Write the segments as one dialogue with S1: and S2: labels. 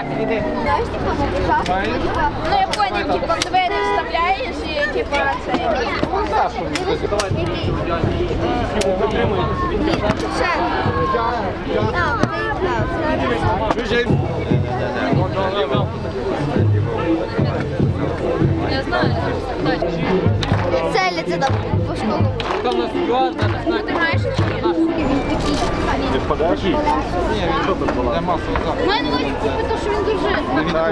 S1: Ну я понял, типа в двері вставляєш і типа це я знаю,
S2: Целиться там по школу.
S1: ти маєш
S3: Ти впадаєш? Ні, він що тут була?
S1: у мене ось типу то, що він дуже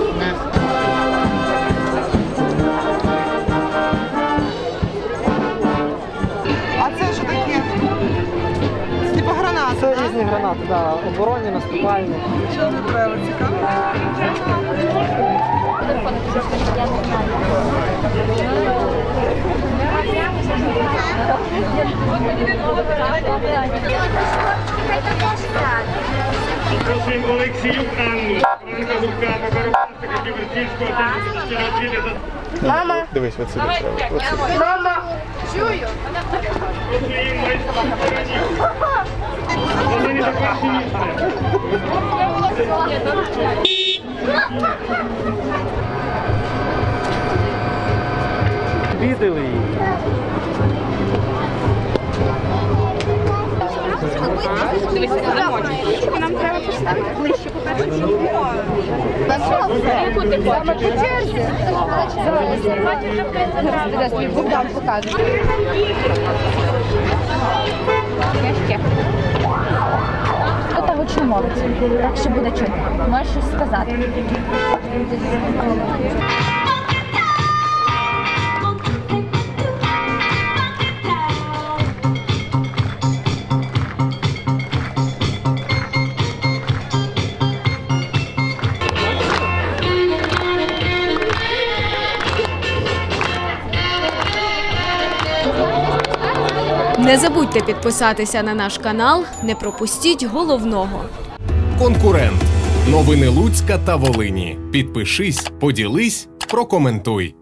S4: А це що таке? Це типу гранати,
S5: Це
S4: так?
S5: різні гранати, да. Оборонні, наступальні.
S4: Що не треба, цікаво?
S6: Просимо Олексіюк Анну, Франка Зубка, Макаровська, Ківерцівського,
S2: Мама.
S3: Дивись, оце треба.
S2: Мама.
S1: чую.
S6: Просимо майстра Баранів. Вони не також місце.
S5: Віддали її.
S1: Нам треба поставити ближче, по-перше. Яку ти хочеш? По черзі. Богдан покаже.
S7: Хто того чумовиться? Так що буде чути. Можеш щось сказати.
S8: Не забудьте підписатися на наш канал, не пропустіть головного.
S9: Конкурент. Новини Луцька та Волині. Підпишись, поділись, прокоментуй.